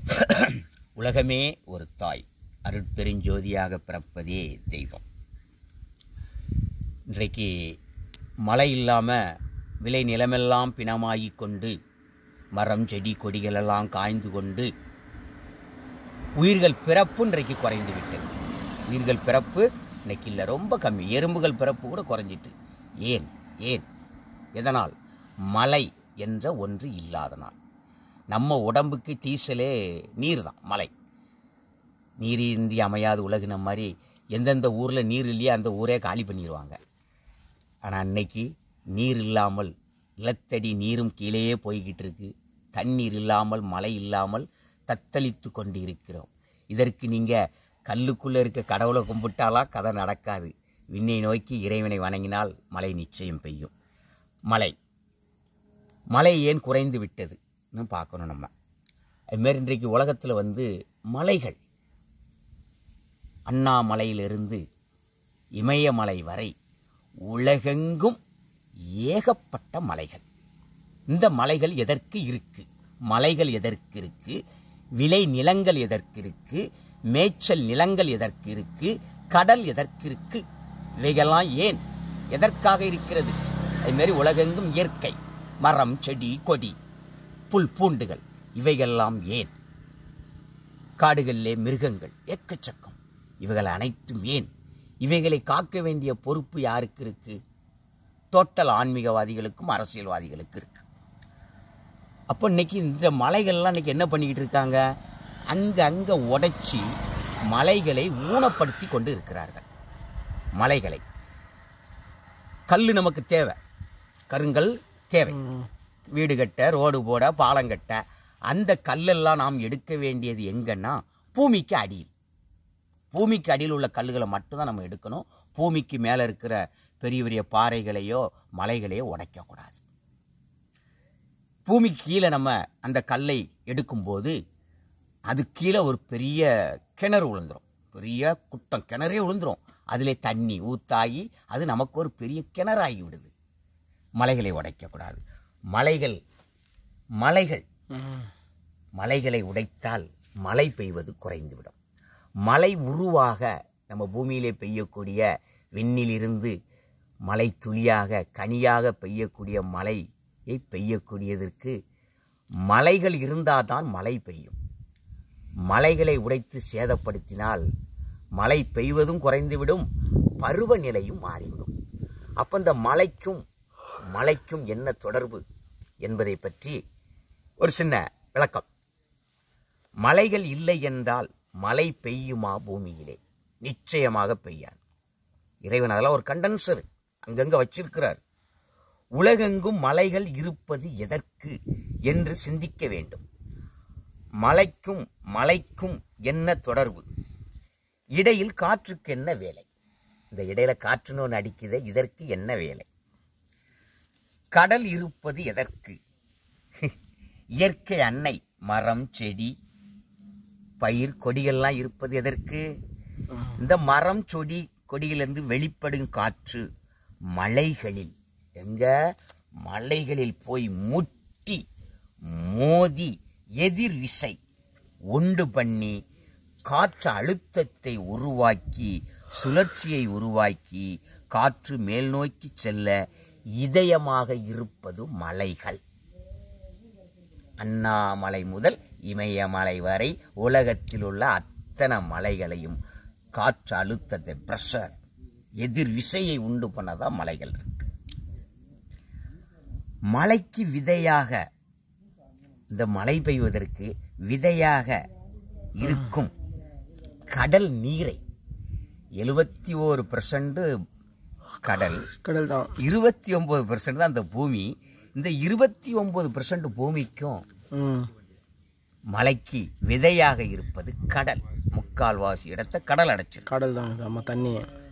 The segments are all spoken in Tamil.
உலகமே ஒரு தாய், அருட்பெருஞ்சோதியாக பிறப்பதே தெய்வம். இன்றைக்கு மழை இல்லாமல் விளை நிலமெல்லாம் பிணமாகி கொண்டு, மரம் செடி கொடிகளெல்லாம் காய்ந்து கொண்டு, உயிர்கள் பிறப்பு இன்றைக்கு குறைந்து விட்டது. உயிர்கள் பிறப்பு இன்னைக்கு இல்லை, ரொம்ப கம்மி. எறும்புகள் பிறப்பு கூட குறைஞ்சிட்டு. ஏன் ஏன் எதனால்? மழை என்ற ஒன்று இல்லாதனால். நம்ம உடம்புக்கு டீசலே நீர் தான். மழை நீரின்றி அமையாது உலகின மாதிரி எந்தெந்த ஊரில் நீர் இல்லையோ அந்த ஊரே காலி பண்ணிடுவாங்க. ஆனால் இன்னைக்கு நீர் இல்லாமல் நிலத்தடி நீரும் கீழேயே போய்கிட்டு இருக்கு. தண்ணீர் இல்லாமல் மழை இல்லாமல் தத்தளித்து கொண்டு இருக்கிறோம். இதற்கு நீங்கள் கல்லுக்குள்ளே இருக்க கடவுளை கும்பிட்டாலாம் கதை நடக்காது. விண்ணை நோக்கி இறைவனை வணங்கினால் மழை நிச்சயம் பெய்யும். மழை ஏன் குறைந்து விட்டதுன்னு பார்க்கணும் நம்ம. அதுமாரி இன்றைக்கு உலகத்தில் மலைகள், அண்ணாமலையிலிருந்து இமயமலை வரை உலகெங்கும் ஏகப்பட்ட மலைகள். இந்த மலைகள் எதற்கு இருக்கு? மலைகள் எதற்கு இருக்கு? விளை நிலங்கள் எதற்கு இருக்கு? மேய்ச்சல் நிலங்கள் எதற்கு இருக்கு? கடல் எதற்கு இருக்கு? இவைகள்லாம் ஏன், எதற்காக இருக்கிறது? அதுமாரி உலகெங்கும் இயற்கை, மரம் செடி கொடி புல் பூண்டுகள், இவைகள்லாம் ஏன்? காடுகளிலே மிருகங்கள் எக்கச்சக்கம், இவைகள் அனைத்தும் ஏன்? இவைகளை காக்க வேண்டிய பொறுப்பு யாருக்கு இருக்கு? டோட்டல் ஆன்மீகவாதிகளுக்கும் அரசியல்வாதிகளுக்கு இருக்கு. அப்போ இன்னைக்கு இந்த மலைகள்லாம் இன்னைக்கு என்ன பண்ணிக்கிட்டு இருக்காங்க? அங்க உடைச்சி மலைகளை ஊனப்படுத்தி கொண்டு இருக்கிறார்கள். மலைகளை, கல் நமக்கு தேவை, கருங்கல் தேவை, வீடு கட்ட, ரோடு போட, பாலம் கட்ட. அந்த கல்லெல்லாம் நாம் எடுக்க வேண்டியது எங்கன்னா பூமிக்கு அடியில். பூமிக்கு அடியில் உள்ள கல்லுகளை மட்டும்தான் நம்ம எடுக்கணும். பூமிக்கு மேலே இருக்கிற பெரிய பெரிய பாறைகளையோ மலைகளையோ உடைக்கக்கூடாது. பூமிக்கு கீழே நம்ம அந்த கல்லை எடுக்கும்போது அது கீழே ஒரு பெரிய கிணறு விழுந்துடும், பெரிய குட்டம் கிணறே விழுந்துடும். அதில் தண்ணி ஊத்தாகி அது நமக்கு ஒரு பெரிய கிணறாகி விடுது. மலைகளை உடைக்கக்கூடாது. மலைகளை உடைத்தால் மழை பெய்வது குறைந்துவிடும். மழை உருவாக நம்ம பூமியிலே பெய்யக்கூடிய விண்ணிலிருந்து மழை துளியாக கனியாக பெய்யக்கூடிய மழையை பெய்யக்கூடியதற்கு மலைகள் இருந்தால் தான் மழை பெய்யும். மலைகளை உடைத்து சேதப்படுத்தினால் மழை பெய்வதும் குறைந்துவிடும், பருவநிலையும் மாறிவிடும். அப்போ இந்த மலைக்கும் என்ன தொடர்பு என்பதை பற்றி ஒரு சின்ன விளக்கம். மலைகள் இல்லை என்றால் மழை பெய்யுமா பூமியிலே? நிச்சயமாக பெய்யாது. இறைவன் அதெல்லாம் ஒரு கண்டென்சர் அங்கங்க வச்சிருக்கிறார். உலகெங்கும் மலைகள் இருப்பது எதற்கு என்று சிந்திக்க வேண்டும். மலைக்கும் என்ன தொடர்பு? இடையில் காற்றுக்கு என்ன வேலை? இந்த இடையில காற்றுன்னு ஒன்று அடிக்குது, இதற்கு என்ன வேலை? கடல் இருப்பது எதற்கு? இயற்கை அன்னை, மரம் செடி பயிர் கொடிகள்லாம் இருப்பது எதற்கு? இந்த மரம் செடி கொடியிலிருந்து வெளிப்படும் காற்று மலைகளில் போய் முட்டி மோதி எதிர் விசை உண்டு பண்ணி காற்று அழுத்தத்தை உருவாக்கி சுழற்சியை உருவாக்கி காற்று மேல் நோக்கி செல்ல இதயமாக இருப்பது மலைகள். அண்ணாமலை முதல் இமயமலை வரை உலகத்தில் உள்ள அத்தனை மலைகளையும் காற்று அழுத்தத்தை, பிரஷர், எதிர் விசையை உண்டு பண்ணதான் மலைகள் இருக்கு. மலைக்கு விதையாக, இந்த மழை பெய்வதற்கு விதையாக இருக்கும் கடல் நீரை 71% கடல் தான், 29% தான் அந்த பூமி. இந்த 29% பூமிக்கும் மலைக்கு விதையாக இருப்பது கடல். முக்கால்வாசி இடத்தை கடல் அடைச்சு, கடல் தான் நம்ம தண்ணி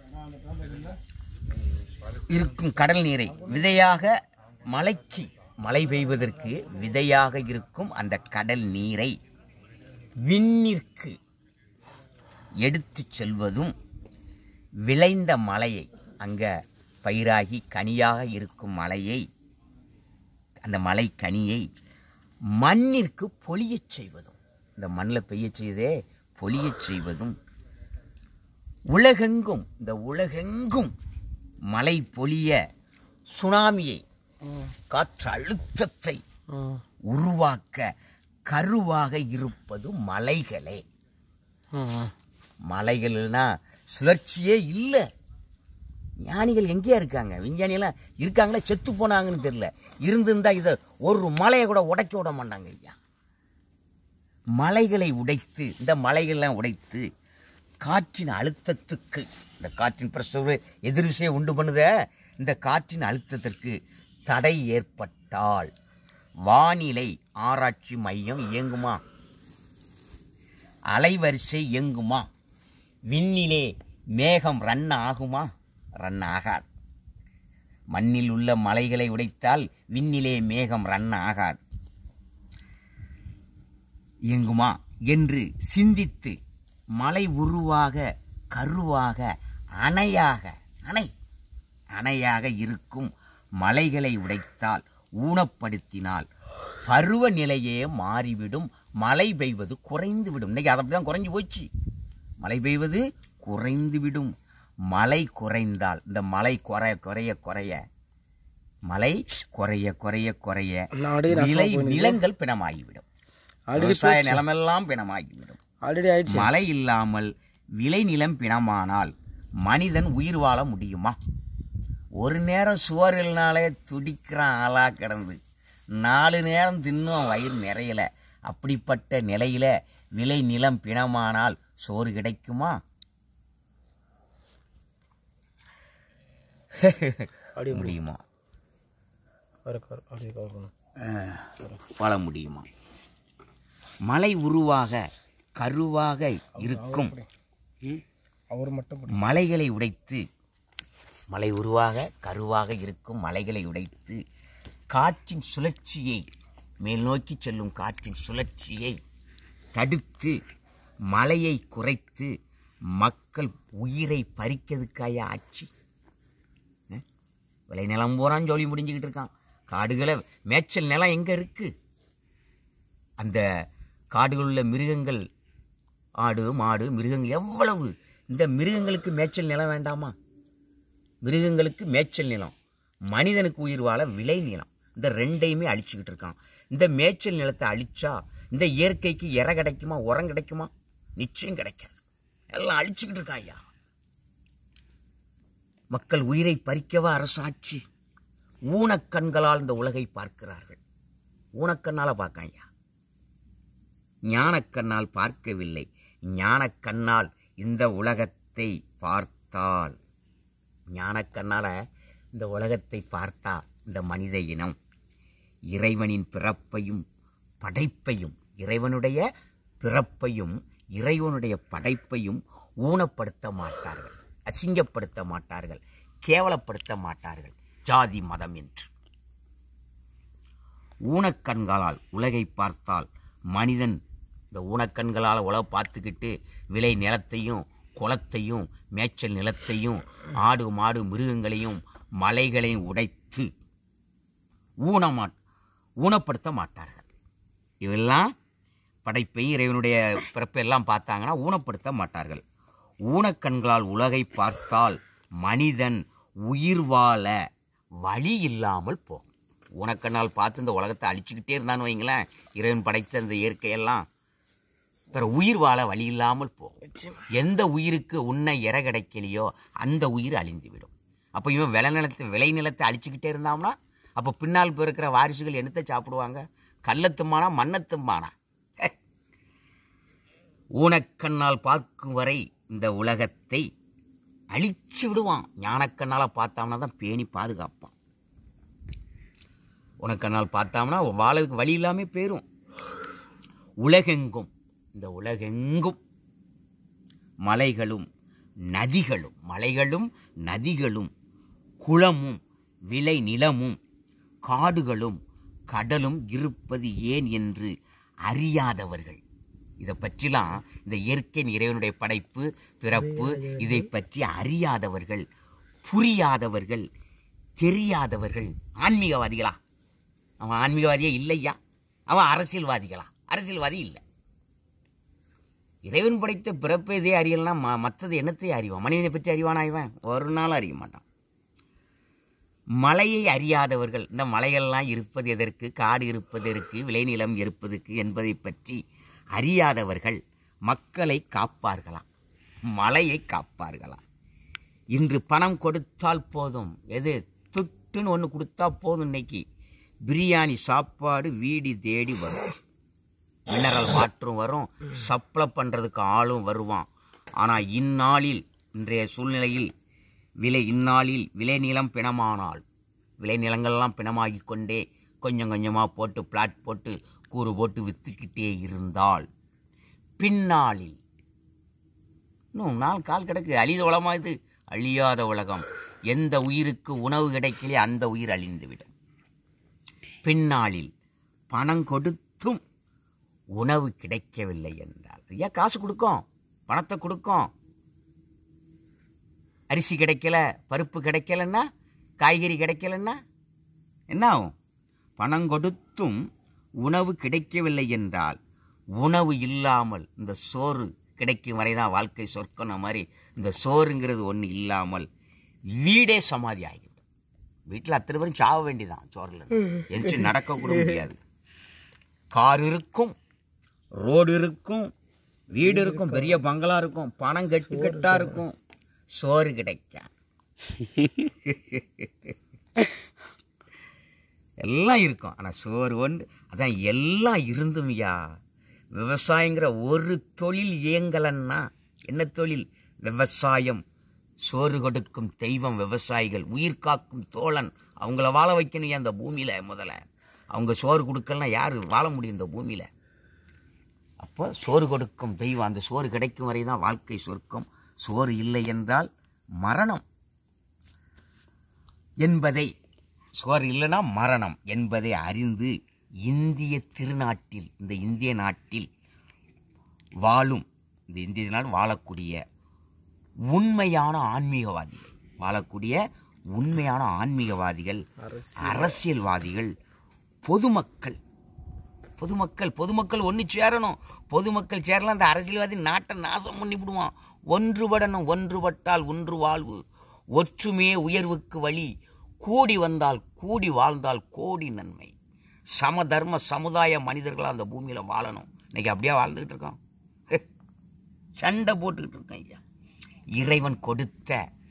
இருக்கும். கடல் நீரை விதையாக மழை பெய்வதற்கு விதையாக இருக்கும் அந்த கடல் நீரை விண்ணிற்கு எடுத்து செல்வதும், விளைந்த மலையை, அங்க பயிராகி கனியாக இருக்கும் மலையை, அந்த மலை கனியை மண்ணிற்கு பொழியச் செய்வதும். இந்த மண்ணில் பெய்ய செய்தே பொழியச் செய்வதும், உலகெங்கும் இந்த உலகெங்கும் மழை பொழிய சுனாமியை காற்று அழுத்தத்தை உருவாக்க கருவாக இருப்பது மலைகளே. மலைகள்னா சுழற்சியே இல்லை. ஞானிகள் எங்கேயா இருக்காங்க? விஞ்ஞானியெல்லாம் இருக்காங்களா? செத்து போனாங்கன்னு தெரியல. இருந்திருந்தா இதை ஒரு மலையை கூட உடைக்க விட மாட்டாங்க ஐயா. மலைகளை உடைத்து, இந்த மலைகள்லாம் உடைத்து காற்றின் அழுத்தத்துக்கு, இந்த காற்றின் பிரஷர் எதிர்விசையை உண்டு பண்ணுத, இந்த காற்றின் அழுத்தத்திற்கு தடை ஏற்பட்டால் வானிலை ஆராய்ச்சி மையம் இயங்குமா? அலைவரிசை இயங்குமா? விண்ணிலே மேகம் ரன் ஆகுமா? ரன் ஆகாது. மண்ணில் உள்ள மலைகளை உடைத்தால் விண்ணிலே மேகம் ரன் ஆகாது. இயங்குமா என்று சிந்தித்து மலை உருவாக கருவாக அணையாக இருக்கும் மலைகளை உடைத்தால், ஊனப்படுத்தினால் பருவநிலையே மாறிவிடும். மழை பெய்வது குறைந்துவிடும். இன்னைக்கு அதை அப்படிதான் குறைஞ்சு போச்சு. மழை பெய்வது குறைந்துவிடும். மழை குறைந்தால், இந்த மழை குறைய மழை குறைய விளை நிலங்கள் பிணமாகிவிடும். விவசாய நிலமெல்லாம் பிணமாகிவிடும். மழை இல்லாமல் விளை நிலம் பிணமானால் மனிதன் உயிர் வாழ முடியுமா? ஒரு நேரம் சுவரில்னாலே துடிக்கிறான் ஆளா கிடந்து, 4 நேரம் தின்னும் வயிறு நிறையல. அப்படிப்பட்ட நிலையில விளை நிலம் பிணமானால் சோறு கிடைக்குமா? முடியுமா? வாழ முடியுமா? மலை உருவாக கருவாக இருக்கும் மலைகளை உடைத்து, மலை உருவாக கருவாக இருக்கும் மலைகளை உடைத்து காற்றின் சுழற்சியை, மேல் நோக்கி செல்லும் காற்றின் சுழற்சியை தடுத்து மலையை குறைத்து மக்கள் உயிரை பறிக்கிறதுக்காய ஆட்சி. விளைநிலம் போறான்னு சொல்லி முடிஞ்சுக்கிட்டு இருக்கான். காடுகளை, மேய்ச்சல் நிலம் எங்க இருக்கு? அந்த காடுகளில் உள்ள மிருகங்கள், ஆடு மாடு மிருகங்கள் எவ்வளவு. இந்த மிருகங்களுக்கு மேய்ச்சல் நிலம் வேண்டாமா? மிருகங்களுக்கு மேய்ச்சல் நிலம், மனிதனுக்கு உயிர் வாழ விளை நிலம், இந்த ரெண்டையுமே அழிச்சுக்கிட்டு இருக்கான். இந்த மேய்ச்சல் நிலத்தை அழிச்சா இந்த இயற்கைக்கு இறை கிடைக்குமா? உரம் கிடைக்குமா? நிச்சயம் கிடைக்காது. எல்லாம் அழிச்சுக்கிட்டு இருக்கான் ஐயா. மக்கள் உயிரை பறிக்கவா அரசாட்சி? ஊனக்கண்களால் இந்த உலகை பார்க்கிறார்கள். ஊனக்கண்ணால பார்க்காங்க. ஞானக்கண்ணால் பார்க்கவில்லை. ஞானக்கண்ணால் இந்த உலகத்தை பார்த்தால், ஞானக்கண்ணால இந்த உலகத்தை பார்த்தா இந்த மனித இனம் இறைவனின் பிறப்பையும் படைப்பையும், இறைவனுடைய பிறப்பையும் இறைவனுடைய படைப்பையும் ஊனப்படுத்த மாட்டார்கள், அசிங்கப்படுத்த மாட்டார்கள், கேவலப்படுத்த மாட்டார்கள் ஜாதி மதம் என்று. ஊனக்கண்களால் உலகை பார்த்தால் மனிதன் இந்த ஊனக்கண்களால் உலக பார்த்துக்கிட்டு விளை நிலத்தையும் குளத்தையும் மேய்ச்சல் நிலத்தையும் ஆடு மாடு மிருகங்களையும் மலைகளையும் உடைத்து ஊனப்படுத்த மாட்டார்கள். இவெல்லாம் படைப்பையும் இறைவனுடைய பிறப்பெல்லாம் பார்த்தாங்கன்னா ஊனப்படுத்த மாட்டார்கள். ஊனக்கண்களால் உலகை பார்த்தால் மனிதன் உயிர் வாழ வழி இல்லாமல் போகும். ஊனக்கண்ணால் பார்த்து இந்த உலகத்தை அழிச்சுக்கிட்டே இருந்தான்னு வைங்களேன், இறைவன் படைத்த இந்த இயற்கையெல்லாம், பிற உயிர் வாழ வழி இல்லாமல் போகும். எந்த உயிருக்கு உன்ன இறை கிடைக்கலையோ அந்த உயிர் அழிந்துவிடும். அப்போ இவன் விளை நிலத்தை அழிச்சுக்கிட்டே இருந்தான்னா அப்போ பின்னால் பிறக்கிற வாரிசுகள் என்னத்தை சாப்பிடுவாங்க? கள்ளத்துமானா மண்ணத்துமானா? ஊனக்கண்ணால் பார்க்கும் வரை இந்த உலகத்தை அழிச்சு விடுவான். ஞானக்கண்ணால் பார்த்தாம்னா தான் பேணி பாதுகாப்பான். ஊனக்கண்ணால் பார்த்தாம்னா வாழறதுக்கு வழி இல்லாமல் போயிடும். உலகெங்கும், இந்த உலகெங்கும் மலைகளும் நதிகளும் குளமும் விளை நிலமும் காடுகளும் கடலும் இருப்பது ஏன் என்று அறியாதவர்கள், இதை பற்றிலாம், இந்த இயற்கை இறைவனுடைய படைப்பு பிறப்பு இதை பற்றி அறியாதவர்கள், புரியாதவர்கள், தெரியாதவர்கள் அவன் ஆன்மீகவாதியே இல்லையா? அவன் அரசியல்வாதிகளா? அரசியல்வாதி இல்லை. இறைவன் படைத்த பிறப்பை இதே அறியலாம், மற்றது என்னத்தை அறிவான்? மனிதனை பற்றி அறிவானா இவன்? ஒரு நாள் அறிய மாட்டான். மலையை அறியாதவர்கள், இந்த மலைகள்லாம் இருப்பது எதற்கு, காடு இருப்பதற்கு, விளைநிலம் இருப்பதற்கு என்பதை பற்றி அறியாதவர்கள் மக்களை காப்பார்களாம், மலையை காப்பார்களாம். இன்று பணம் கொடுத்தால் போதும், எது துட்டுன்னு ஒன்று கொடுத்தா போதும், இன்னைக்கு பிரியாணி சாப்பாடு வீடு தேடி வரும், மினரல் வாட்டரும் வரும், சப்ளை பண்ணுறதுக்கு ஆளும் வருவான். ஆனால் இந்நாளில், இன்றைய சூழ்நிலையில் இந்நாளில் விளைநிலம் பிணமானால், விளைநிலங்கள்லாம் பிணமாகி கொண்டே கொஞ்சம் கொஞ்சமாக போட்டு பிளாட் போட்டு கூறு போட்டு விற்றுக்கிட்டே இருந்தால் பின்னாளில் இன்னும் நாள் கால் கிடக்கு, அழித உலகமாக இது, அழியாத உலகம். எந்த உயிருக்கு உணவு கிடைக்கலையே அந்த உயிர் அழிந்துவிடும். பின்னாளில் பணம் கொடுத்தும் உணவு கிடைக்கவில்லை என்றால், ஐயா காசு கொடுக்கும், பணத்தை கொடுக்கும், அரிசி கிடைக்கல, பருப்பு கிடைக்கலன்னா, காய்கறி கிடைக்கலன்னா என்ன ஆகும்? பணம் கொடுத்தும் உணவு கிடைக்கவில்லை என்றால், உணவு இல்லாமல் இந்த சோறு கிடைக்கும் வரைதான் வாழ்க்கை சொர்க்கம் மாதிரி, இந்த சோறுங்கிறது ஒன்று இல்லாமல் வீடே சமாதி ஆகிவிடும். வீட்டில் அத்தனை பேரும் சாக வேண்டியதான், சோறில் எந்திச்சு நடக்க கூட முடியாது. கார் இருக்கும், ரோடு இருக்கும், வீடு இருக்கும், பெரிய பங்களா இருக்கும், பணம் கட்டு கட்டா இருக்கும், சோறு கிடைக்க எல்லாம் இருக்கும். ஆனால் சோறு ஒன்று, அதான் எல்லாம் இருந்தும்யா. விவசாயங்கிற ஒரு தொழில் இயங்கலன்னா என்ன தொழில்? விவசாயம். சோறு கொடுக்கும் தெய்வம் விவசாயிகள், உயிர் காக்கும் தோழன். அவங்கள வாழ வைக்கணும் அந்த பூமியில். முதல்ல அவங்க சோறு கொடுக்கலன்னா யார் வாழ முடியும் இந்த பூமியில்? அப்போ சோறு கொடுக்கும் தெய்வம், அந்த சோறு கிடைக்கும் வரை தான் வாழ்க்கை சொர்க்கம். சோறு இல்லை என்றால் மரணம் என்பதை, சோறு இல்லைன்னா மரணம் என்பதை அறிந்து இந்திய திருநாட்டில், இந்த இந்திய நாட்டில் வாழும், இந்த இந்திய நாடு வாழக்கூடிய உண்மையான ஆன்மீகவாதிகள், வாழக்கூடிய உண்மையான ஆன்மீகவாதிகள், அரசியல்வாதிகள், பொதுமக்கள் பொதுமக்கள் ஒன்று சேரணும். பொதுமக்கள் சேரலாம், அந்த அரசியல்வாதி நாட்டை நாசம் பண்ணிவிடுவான். ஒன்றுபடணும், ஒன்றுபட்டால் ஒன்று வாழ்வு, ஒற்றுமையே உயர்வுக்கு வழி, கூடி வந்தால் கூடி வாழ்ந்தால் கோடி நன்மை. சமதர்ம சமுதாய மனிதர்களாக அந்த பூமியில் வாழணும். இன்னைக்கு அப்படியே வாழ்ந்துக்கிட்டு இருக்கோம், சண்டை போட்டுக்கிட்டு இருக்கோம். ஐயா, இறைவன் கொடுத்த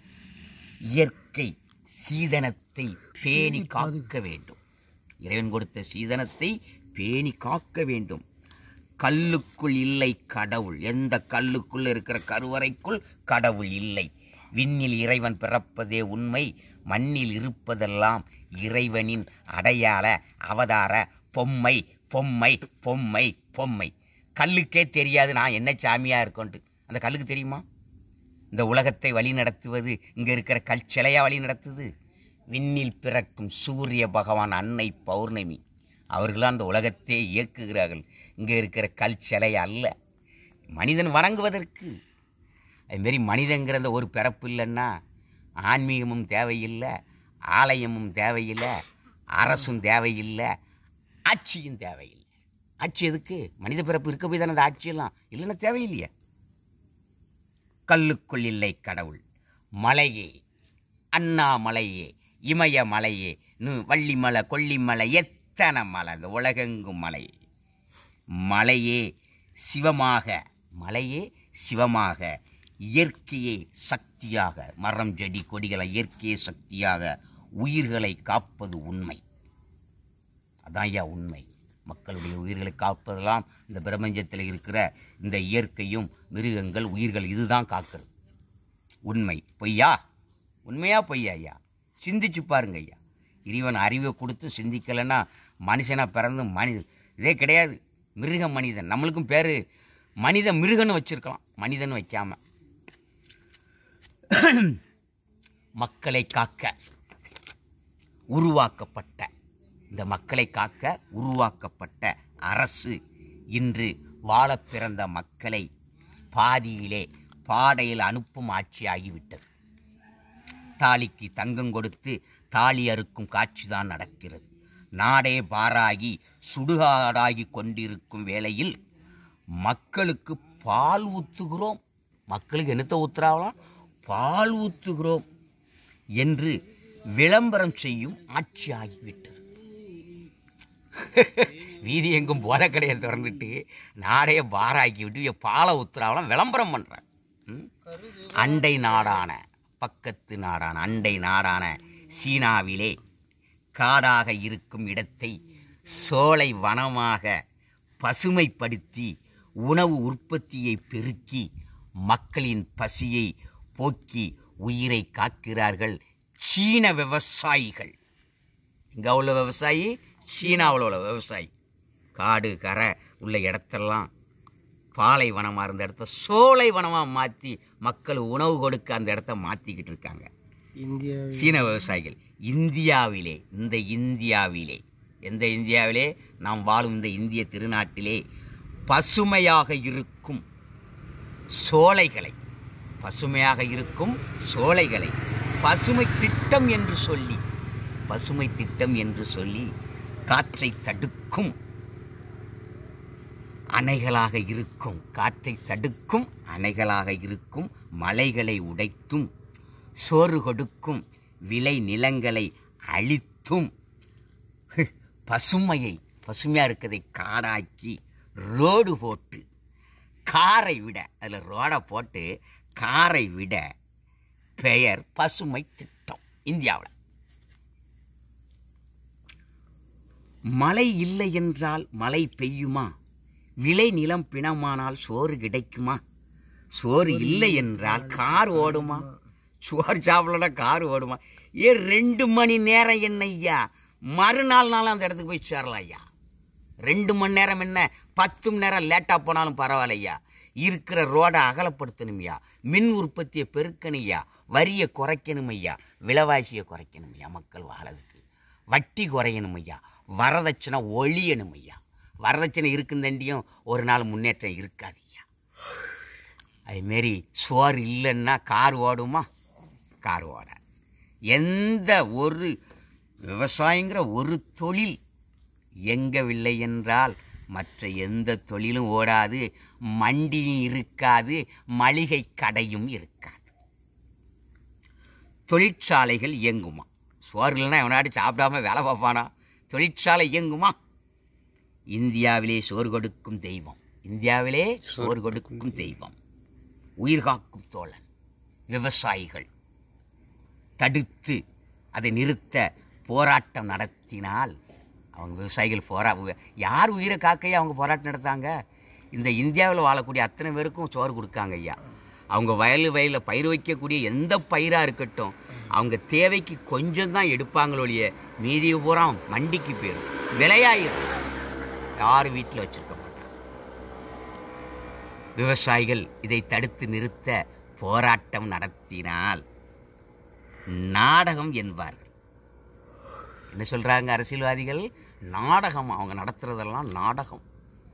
இயற்கை சீதனத்தை பேணி காக்க வேண்டும். இறைவன் கொடுத்த சீதனத்தை பேணி காக்க வேண்டும். கல்லுக்குள் இல்லை கடவுள், எந்த கல்லுக்குள் இருக்கிற கருவறைக்குள் கடவுள் இல்லை. விண்ணில் இறைவன் பிறப்பதே உண்மை, மண்ணில் இருப்பதெல்லாம் இறைவனின் அடையாள அவதார பொம்மை பொம்மை பொம்மை பொம்மை. கல்லுக்கே தெரியாது நான் என்ன சாமியாக இருக்கோன்ட்டு. அந்த கல்லுக்கு தெரியுமா? இந்த உலகத்தை வழி நடத்துவது இங்கே இருக்கிற கல் சிலையாக வழி நடத்துது. விண்ணில் பிறக்கும் சூரிய பகவான், அன்னை பௌர்ணமி, அவர்களாம் அந்த உலகத்தை இயக்குகிறார்கள். இங்கே இருக்கிற கல் சிலை அல்ல, மனிதன் வணங்குவதற்கு. அதுமாரி மனிதங்கிற அந்த ஒரு பிறப்பு இல்லைன்னா ஆன்மீகமும் தேவையில்லை, ஆலயமும் தேவையில்லை, அரசும் தேவையில்லை, ஆட்சியும் தேவையில்லை. ஆட்சி எதுக்கு? மனித பிறப்பு இருக்க போய் தானே அந்த ஆட்சியெல்லாம், இல்லைன்னா தேவையில்லையே. கல்லுக்குள் இல்லை கடவுள். மலையே, அண்ணாமலையே, இமய மலையே, வள்ளிமலை, கொல்லிமலை, எத்தனை மலை, இந்த உலகெங்கும் மலை. மலையே சிவமாக, மலையே சிவமாக, இயற்கையே சக்தியாக, மரம் செடி கொடிகளை இயற்கையே சக்தியாக, உயிர்களை காப்பது உண்மை. அதான் ஐயா உண்மை. மக்களுடைய உயிர்களை காப்பதெல்லாம் இந்த பிரபஞ்சத்தில் இருக்கிற இந்த இயற்கையும் மிருகங்கள் உயிர்கள், இதுதான் காக்கிறது. உண்மை. பொய்யா? உண்மையா பொய்யா? ஐயா சிந்திச்சு பாருங்க ஐயா. இறைவன் அறிவை கொடுத்து சிந்திக்கலைன்னா மனுஷனாக பிறந்து இதே கிடையாது. மிருகம் மனிதன். நம்மளுக்கும் பேர் மனித மிருகன்னு வச்சிருக்கலாம், மனிதன் வைக்காம. மக்களை காக்க உருவாக்கப்பட்ட, இந்த மக்களை காக்க உருவாக்கப்பட்ட அரசு இன்று வாழ பிறந்த மக்களை பாதியிலே பாடையில் அனுப்பும் ஆட்சியாகிவிட்டது. தாலிக்கு தங்கம் கொடுத்து தாலி அறுக்கும் காட்சிதான் நடக்கிறது. நாடே பாராகி சுடுகாடாகி கொண்டிருக்கும் வேளையில் மக்களுக்கு பால் ஊற்றுகிறோம், மக்களுக்கு என்னத்தை ஊத்துறாங்களாம், பால் ஊற்றுகிறோம் என்று விளம்பரம் செய்யும் ஆட்சி ஆகிவிட்டது. வீதி எங்கும் போத கடையை திறந்துட்டு நாடைய பாராக்கி விட்டு பாலை ஊத்துறாங்களாம், விளம்பரம் பண்றாங்க. அண்டை நாடான பக்கத்து நாடான அண்டை நாடான சீனாவிலே காடாக இருக்கும் இடத்தை சோலை வனமாக பசுமைப்படுத்தி உணவு உற்பத்தியை பெருக்கி மக்களின் பசியை போக்கி உயிரை காக்கிறார்கள் சீன விவசாயிகள். இங்கே உள்ள விவசாயி சீனாவில் உள்ள விவசாயி. காடு கரை உள்ள இடத்தெல்லாம் பாலைவனமாக இருந்த இடத்த சோலை வனமாக மாற்றி மக்கள் உணவு கொடுக்க அந்த இடத்த மாற்றிக்கிட்டு இருக்காங்க சீன விவசாயிகள். இந்தியாவிலே எந்த இந்தியாவிலே நாம் வாழும் இந்த இந்திய திருநாட்டிலே பசுமையாக இருக்கும் சோலைகளை பசுமை திட்டம் என்று சொல்லி காற்றை தடுக்கும் அணைகளாக இருக்கும் மலைகளை உடைத்தும் சோறு கொடுக்கும் விளை நிலங்களை அழித்தும் பசுமையாக இருக்கிறதை காடாக்கி ரோடு போட்டு காரை விட அதில் ரோடை போட்டு காரை விட பெயர் பசுமை திட்டம். இந்தியாவில் மழை இல்லை என்றால் மழை பெய்யுமா? விளை நிலம் பிணமானால் சோறு கிடைக்குமா? சோறு இல்லை என்றால் கார் ஓடுமா? சோறு சாப்பிடலன்னா கார் ஓடுமா? 2 மணி நேரம் என்ன ஐயா, மறுநாள் அந்த இடத்துக்கு போய் சேரலாம் ஐயா. 2 மணி நேரம் என்ன, 10 மணி நேரம் லேட்டாக போனாலும் பரவாயில்லையா. இருக்கிற ரோடை அகலப்படுத்தணும் ஐயா, மின் உற்பத்தியை பெருக்கணும் ஐயா, வரியை குறைக்கணும் ஐயா, விலைவாசியை குறைக்கணும் ஐயா, மக்கள் வாழறதுக்கு வட்டி குறையணும் ஐயா, வரதட்சணை ஒழியணும் ஐயா. வரதட்சணை இருக்குந்தண்டியும் ஒரு நாள் முன்னேற்றம் இருக்காது ஐயா. அதுமாரி சோறு இல்லைன்னா கார் ஓடுமா? கார் ஓட. எந்த ஒரு விவசாயங்கிற ஒரு தொழில் இயங்கவில்லை என்றால் மற்ற எந்த தொழிலும் ஓடாது, மண்டியும் இருக்காது, மளிகை கடையும் இருக்காது. தொழிற்சாலைகள் இயங்குமா? சோறு இல்லைன்னா எவனாடி சாப்பிடாம வேலை பார்ப்பானா? தொழிற்சாலை இயங்குமா? இந்தியாவிலே சோறு கொடுக்கும் தெய்வம், உயிர் காக்கும் தோழன் விவசாயிகள். தடுத்து அதை நிறுத்த போராட்டம் நடத்தினால் அவங்க விவசாயிகள் யார் உயிரை காக்கையா அவங்க போராட்டம் நடத்தாங்க? இந்த இந்தியாவில் வாழக்கூடிய அத்தனை பேருக்கும் சோறு கொடுக்காங்க ஐயா. அவங்க வயலில் பயிர் வைக்கக்கூடிய எந்த பயிராக இருக்கட்டும், அவங்க தேவைக்கு கொஞ்சம் தான் எடுப்பாங்களொழிய மீதி பூரா மண்டிக்கு போயிடும், விலையாயிரும். யார் வீட்டில் வச்சிருக்க மாட்டாங்க. விவசாயிகள் இதை தடுத்து நிறுத்த போராட்டம் நடத்தினால் நாடகம் என்பார்கள். என்ன சொல்றாங்க அரசியல்வாதிகள்? நாடகம். அவங்க நடத்துறதெல்லாம் நாடகம்.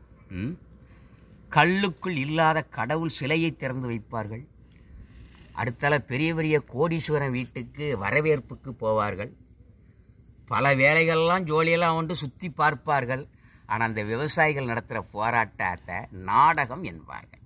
கல்லுக்குள் இல்லாத கடவுள் சிலையை திறந்து வைப்பார்கள். அடுத்தால பெரிய பெரிய கோடீஸ்வரன் வீட்டுக்கு வரவேற்புக்கு போவார்கள். பல வேலைகள்லாம் ஜோலியெல்லாம் வந்து சுற்றி பார்ப்பார்கள். ஆனால் அந்த விவசாயிகள் நடத்துகிற போராட்டத்தை நாடகம் என்பார்கள்.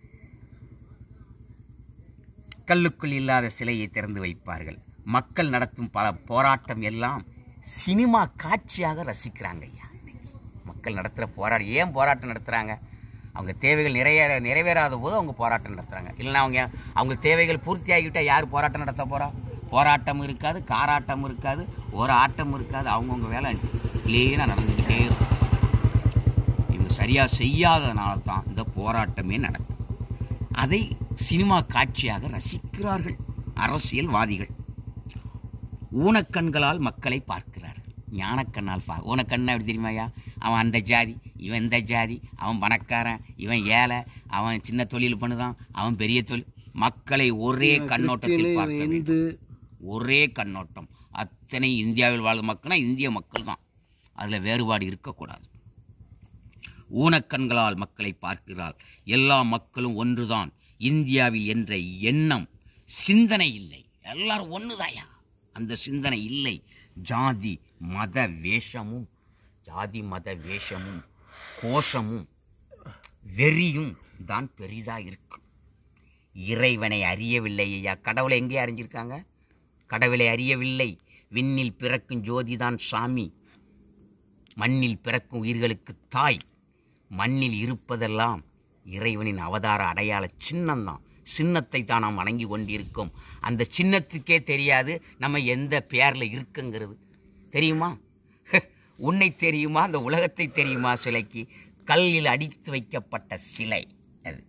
கல்லுக்குள் இல்லாத சிலையை திறந்து வைப்பார்கள். மக்கள் நடத்தும் பல போராட்டம் எல்லாம் சினிமா காட்சியாக ரசிக்கிறாங்க ஐயா. மக்கள் நடத்துகிற ஏன் போராட்டம் நடத்துகிறாங்க? அவங்க தேவைகள் நிறைவேறாத போது அவங்க போராட்டம் நடத்துகிறாங்க. இல்லைன்னா அவங்க தேவைகள் பூர்த்தி ஆகிவிட்டால் யார் போராட்டம் நடத்த போகிறா? போராட்டம் இருக்காது, காராட்டம் இருக்காது, ஒரு ஆட்டம் இருக்காது. அவங்கவுங்க வேலை கிளீனாக நடந்துக்கிட்டே இருக்கும். இவங்க சரியாக செய்யாததுனால தான் இந்த போராட்டமே நடக்கும். அதை சினிமா காட்சியாக ரசிக்கிறார்கள் அரசியல்வாதிகள். ஊனக்கண்களால் மக்களை பார்க்கிறார்கள், ஞானக்கண்ணால் ஊனக்கண்ணா எப்படி தெரியுமாயா? அவன் அந்த ஜாதி, இவன் இந்த ஜாதி, அவன் பணக்காரன், இவன் ஏழை, அவன் சின்ன தொழில் பண்ணுதான், அவன் பெரிய தொழில். மக்களை ஒரே கண்ணோட்டத்தில் பார்க்க வேண்டும். ஒரே கண்ணோட்டம். அத்தனை இந்தியாவில் வாழும் மக்கள்னா இந்திய மக்கள் தான், அதில் வேறுபாடு இருக்கக்கூடாது. ஊனக்கண்களால் மக்களை பார்க்கிறார். எல்லா மக்களும் ஒன்றுதான் இந்தியாவில் என்ற எண்ணம், சிந்தனை இல்லை. எல்லாரும் ஒன்றுதாயா, அந்த சிந்தனை இல்லை. ஜாதி மத வேஷமும் கோஷமும் வெறியும் தான் பெரிதா இருக்கும். இறைவனை அறியவில்லை ஐயா. கடவுளை எங்கே அறிஞ்சிருக்காங்க? கடவுளை அறியவில்லை. விண்ணில் பிறக்கும் ஜோதிதான் சாமி, மண்ணில் பிறக்கும் உயிர்களுக்கு தாய். மண்ணில் இருப்பதெல்லாம் இறைவனின் அவதார அடையாள சின்னம்தான். சின்னத்தை தான் நாம் வணங்கி கொண்டிருக்கோம். அந்த சின்னத்துக்கே தெரியாது நம்ம எந்த பேரில் இருக்குங்கிறது. தெரியுமா? உன்னை தெரியுமா? அந்த உலகத்தை தெரியுமா? சிலைக்கு கல்லில் அடித்து வைக்கப்பட்ட சிலை அது.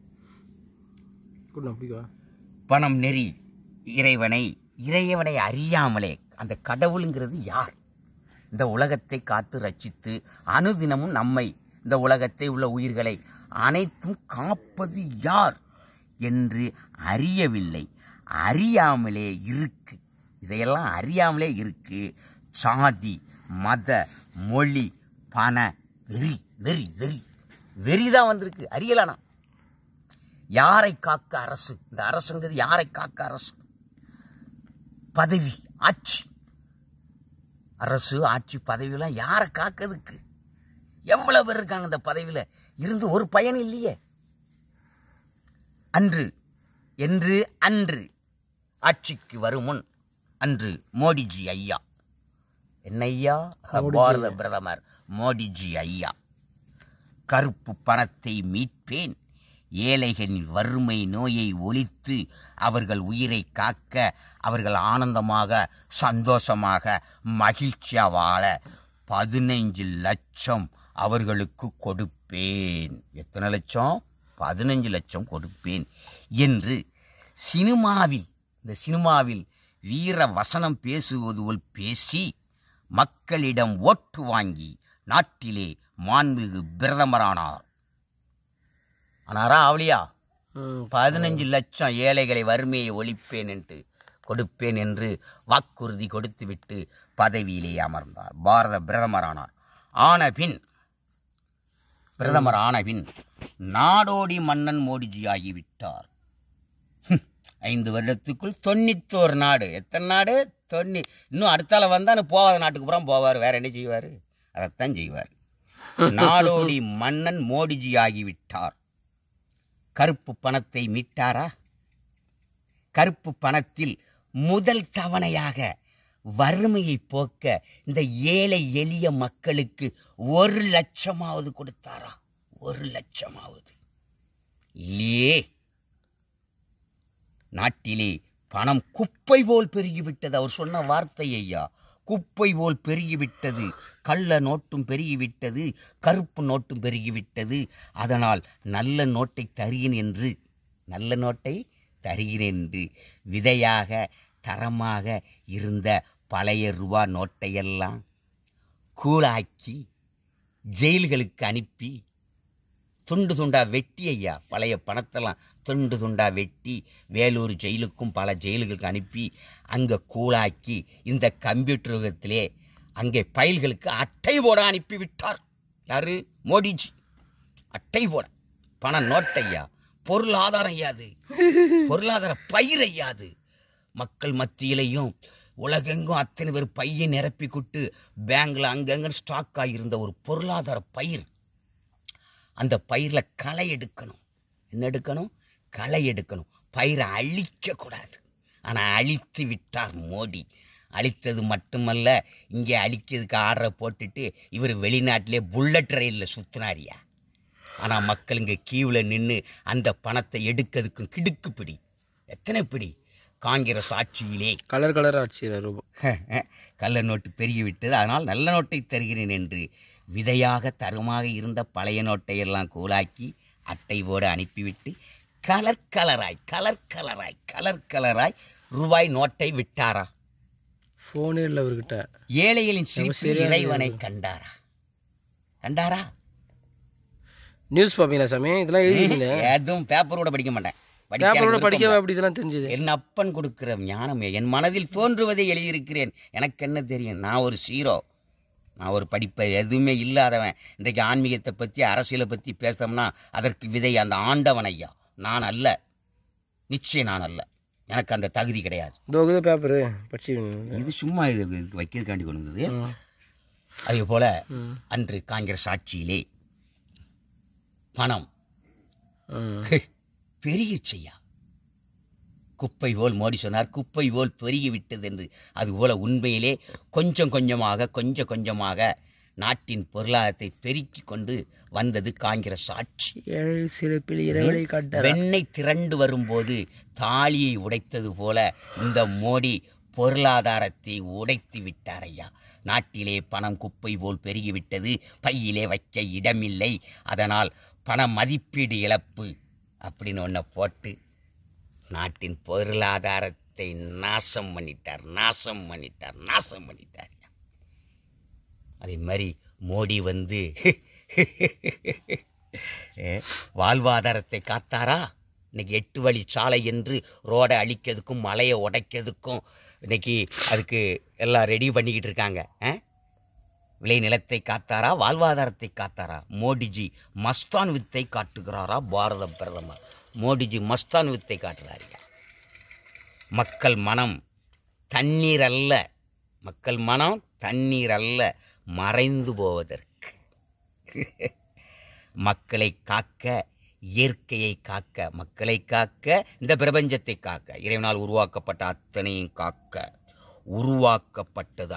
பணம் நெறி இறைவனை அறியாமலே அந்த கடவுளுங்கிறது யார்? இந்த உலகத்தை காத்து ரட்சித்து அனுதினமும் நம்மை, இந்த உலகத்தை உள்ள உயிர்களை அனைத்தும் காப்பது யார் என்று அறியவில்லை. அறியாமலே இருக்கு. இதையெல்லாம் அறியாமலே இருக்கு. சாதி, மத, மொழி, பண வெறி வெறி வெறி வெறிதான் வந்திருக்கு. அறியலானா? யாரை காக்க அரசு? இந்த அரசுங்கிறது யாரை காக்க அரசு? பதவி, ஆட்சி, அரசு, ஆட்சி, பதவியெல்லாம் யாரை காக்கிறதுக்கு? எவ்வளவு பேர் இருக்காங்க இந்த பதவியில் இருந்து ஒரு பயன் இல்லையே. அன்று ஆட்சிக்கு வரும் முன் அன்று மோடிஜி ஐயா, என்ன ஐயா? பாரத பிரதமர் மோடிஜி ஐயா, கருப்பு பணத்தை மீட்பேன், ஏழைகளின் வறுமை நோயை ஒழித்து அவர்கள் உயிரை காக்க, அவர்கள் ஆனந்தமாக சந்தோஷமாக மகிழ்ச்சியா வாழ 15 லட்சம் அவர்களுக்கு கொடுப்பேன். எத்தனை லட்சம்? 15 லட்சம் கொடுப்பேன் என்று இந்த சினிமாவில் வீர வசனம் பேசுவது போல் பேசி மக்களிடம் ஓட்டு வாங்கி நாட்டிலே மாண்புமிகு பிரதமரானார். ஆனாரா அவளியா? 15 லட்சம் ஏழைகளை வறுமையை ஒழிப்பேன் என்று கொடுப்பேன் என்று வாக்குறுதி கொடுத்துவிட்டு பதவியிலே அமர்ந்தார். பாரத பிரதமரானார். பிரதமர் ஆனபின் நாடோடி மன்னன் மோடிஜி ஆகிவிட்டார். 5 வருடத்துக்குள் 91 நாடு. எத்தனை நாடு? 90. இன்னும் அடுத்தால வந்தால் போகாத நாட்டுக்கு புறம் போவார். வேற என்ன செய்வார்? அதைத்தான் செய்வார். நாடோடி மன்னன் மோடிஜி ஆகிவிட்டார். கருப்பு பணத்தை மீட்டாரா? கருப்பு பணத்தில் முதல் தவணையாக வறுமையை போக்க இந்த ஏழை எளிய மக்களுக்கு 1 லட்சமாவது கொடுத்தாரா? 1 லட்சமாவது இல்லையே. நாட்டிலே பணம் குப்பை போல் பெருகிவிட்டது. அவர் சொன்ன வார்த்தை ஐயா, குப்பை போல் பெருகிவிட்டது. கள்ள நோட்டும் பெருகிவிட்டது, கருப்பு நோட்டும் பெருகிவிட்டது. அதனால் நல்ல நோட்டை தருகிறேன் என்று விதையாக தரமாக இருந்த பழைய ரூபா நோட்டையெல்லாம் கூழாக்கி ஜெயில்களுக்கு அனுப்பி துண்டு துண்டா வெட்டி ஐயா, பழைய பணத்தெல்லாம் துண்டு துண்டா வெட்டி வேலூர் ஜெயிலுக்கும் பல ஜெயில்களுக்கு அனுப்பி அங்கே கூழாக்கி இந்த கம்ப்யூட்டர் யுகத்திலே அங்கே பயல்களுக்கு அட்டை போட அனுப்பிவிட்டார். யாரு? மோடிஜி. அட்டை போட பண நோட்டையா, பொருளாதாரம் ஐயாது, பொருளாதார பயிர் ஐயாது. மக்கள் மத்தியிலையும் உலகெங்கும் அத்தனை பேர் பையை நிரப்பி கொட்டு பேங்க்ல அங்கங்க ஸ்டாக் ஆகியிருந்த ஒரு பொருளாதார பயிர். அந்த பயிரில் களை எடுக்கணும். என்ன எடுக்கணும்? களை எடுக்கணும். பயிரை அழிக்கக்கூடாது. ஆனால் அழித்து விட்டார் மோடி. அழித்தது மட்டுமல்ல, இங்கே அழிக்கிறதுக்கு ஆர்டரை போட்டுட்டு இவர் வெளிநாட்டிலே புல்லட் ரயிலில் சுற்றினாரியா. ஆனால் மக்கள் இங்கே கியூவில் நின்று அந்த பணத்தை எடுக்கிறதுக்கும் கிடுக்குப்பிடி. எத்தனை பிடி? காங்கிரஸ் ஆட்சியிலே கலர் ஆட்சியில் கள்ள நோட்டு பெருகிவிட்டது. அதனால் நல்ல நோட்டை தருகிறேன் என்று விதையாக தருமாக இருந்த பழைய நோட்டையெல்லாம் கூழாக்கி அட்டை போட அனுப்பிவிட்டு கலர் கலராய் ரூபாய் நோட்டை விட்டாரா? ஃபோனே இல்லை அவர்கிட்ட. ஏழைகளின் சிரிப்பில் இறைவனை கண்டாரா? நியூஸ் பார்ப்பீங்களா சாமி? இதெல்லாம் எழுதிங்களே. எதுவும் பேப்பரோட படிக்க மாட்டேன். படிக்கவே அப்படி இதெல்லாம் தெரிஞ்சது. என் அப்பன் கொடுக்கிற ஞானமே என் மனதில் தோன்றுவதை எழுதியிருக்கிறேன். எனக்கு என்ன தெரியும்? நான் ஒரு சீரோ. நான் ஒரு படிப்பை எதுவுமே இல்லாதவன். இன்றைக்கு ஆன்மீகத்தை பற்றி அரசியலை பற்றி பேசணும்னா அதற்கு விதை அந்த ஆண்டவன் ஐயா. நான் அல்ல, நிச்சயம் நான் அல்ல. எனக்கு அந்த தகுதி கிடையாது. பேப்பரு படிச்சு இது சும்மா இது வைக்கிறதுக்காண்டி கொண்டு வந்தது. அதே போல அன்று காங்கிரஸ் ஆட்சியிலே பணம் பெருகிச்சையா. குப்பை போல் மோடி சொன்னார், குப்பை போல் பெருகிவிட்டது என்று. அதுபோல உண்மையிலே கொஞ்சம் கொஞ்சமாக நாட்டின் பொருளாதாரத்தை பெருக்கி கொண்டு வந்தது காங்கிரஸ் ஆட்சி. வெண்ணெய் திரண்டு வரும்போது தாலியை உடைத்தது போல இந்த மோடி பொருளாதாரத்தை உடைத்து விட்டார் ஐயா. நாட்டிலே பணம் குப்பை போல் பெருகிவிட்டது, பையிலே வைக்க இடமில்லை, அதனால் பண மதிப்பீடு இழப்பு அப்படின்னு ஒன்றை போட்டு நாட்டின் பொருளாதாரத்தை நாசம் பண்ணிட்டார். அதே மாதிரி மோடி வாழ்வாதாரத்தை காத்தாரா? இன்னைக்கு 8 வழி சாலை என்று ரோடை அழிக்கிறதுக்கும் மலையை உடைக்கிறதுக்கும் இன்னைக்கு அதுக்கு எல்லாம் ரெடி பண்ணிக்கிட்டு இருக்காங்க. விளை நிலத்தை காத்தாரா, வாழ்வாதாரத்தை காத்தாரா? மோடிஜி மஸ்தான் வித்தை காட்டுகிறாரா? பாரத பிரதமர் மோடிஜி மஸ்தான் வித்தை காட்டுறாரு. மக்கள் மனம் தண்ணீர் அல்ல, மறைந்து போவதற்கு. மக்களை காக்க, இயற்கையை காக்க, மக்களை காக்க, இந்த பிரபஞ்சத்தை காக்க, இறைவனால் உருவாக்கப்பட்ட அத்தனையும் காக்க உருவாக்கப்பட்டது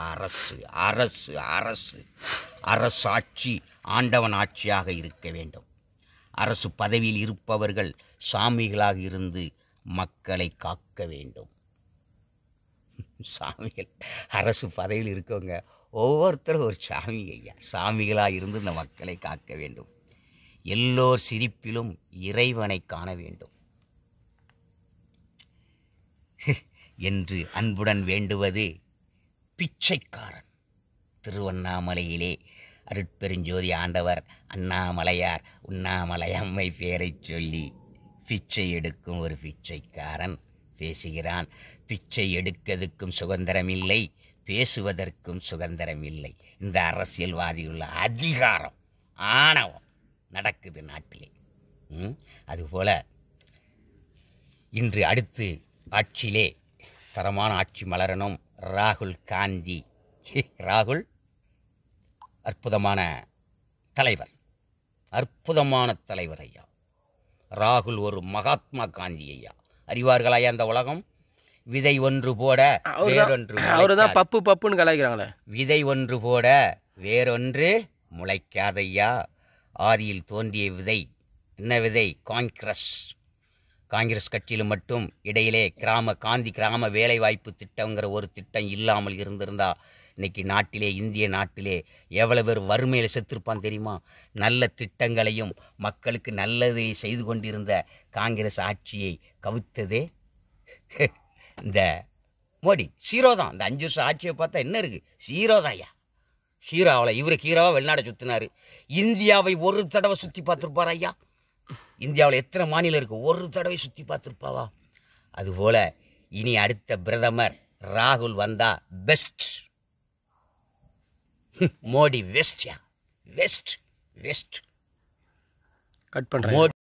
அரசாட்சி ஆண்டவன் ஆட்சியாக இருக்க வேண்டும். அரசு பதவியில் இருப்பவர்கள் சாமிகளாக இருந்து மக்களை காக்க வேண்டும். சாமிகள் அரசு பதவியில் இருக்கவங்க ஒவ்வொருத்தரும் ஒரு சாமி ஐயா. சாமிகளாக இருந்து இந்த மக்களை காக்க வேண்டும். எல்லோர் சிரிப்பிலும் இறைவனை காண வேண்டும் என்று அன்புடன் வேண்டுவது பிச்சைக்காரன். திருவண்ணாமலையிலே அருட்பெருஞ்சோதி ஆண்டவர் அண்ணாமலையார் உண்ணாமலை அம்மை பெயரை சொல்லி பிச்சை எடுக்கும் ஒரு பிச்சைக்காரன் பேசுகிறான். பிச்சை எடுக்கிறதுக்கும் சுதந்திரமில்லை, பேசுவதற்கும் சுதந்திரமில்லை. இந்த அரசியல்வாதியுள்ள அதிகாரம், ஆணவம் நடக்குது நாட்டிலே. அதுபோல இன்று அடுத்து ஆட்சியிலே தரமான ஆட்சி மலரணும். ராகுல் காந்தி, ராகுல் அற்புதமான தலைவர் ஐயா. ராகுல் ஒரு மகாத்மா காந்தி ஐயா. அறிவார்களா அந்த உலகம்? விதை ஒன்று போட வேறொன்று, அவருதான் பப்புன்னு கலாய்க்கிறாங்களே. விதை ஒன்று போட வேறொன்று முளைக்காதையா. ஆதியில் தோன்றிய விதை என்ன விதை? காங்கிரஸ் கட்சியில் மட்டும் இடையிலே கிராம வேலை வாய்ப்பு திட்டங்கிற ஒரு திட்டம் இல்லாமல் இருந்திருந்தா இன்னைக்கு நாட்டிலே, இந்திய நாட்டிலே எவ்வளவு பேர் வறுமையில் செத்திருப்பான் தெரியுமா? நல்ல திட்டங்களையும் மக்களுக்கு நல்லதை செய்து கொண்டிருந்த காங்கிரஸ் ஆட்சியை கவித்ததே இந்த மோடி. ஹீரோ தான். இந்த 5 வருஷம் ஆட்சியை பார்த்தா என்ன இருக்கு? ஹீரோ தான் ஐயா. இவர் ஹீரோவா வெளிநாடை சுற்றினார். இந்தியாவை ஒரு தடவை சுற்றி பார்த்துருப்பார் ஐயா. இந்தியாவில் எத்தனை மாநிலம் இருக்கு? ஒரு தடவை சுற்றி பார்த்துருப்பாவா? அதுபோல இனி அடுத்த பிரதமர் ராகுல் வந்தா பெஸ்ட். மோடி வெஸ்ட் கட் பண்றேன்.